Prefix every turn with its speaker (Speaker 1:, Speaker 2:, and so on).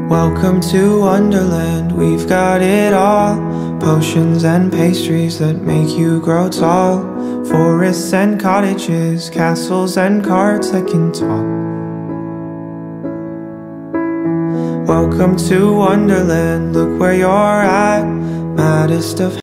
Speaker 1: Welcome to Wonderland, we've got it all. Potions and pastries that make you grow tall. Forests and cottages, castles and carts that can talk. Welcome to Wonderland, look where you're at. Maddest of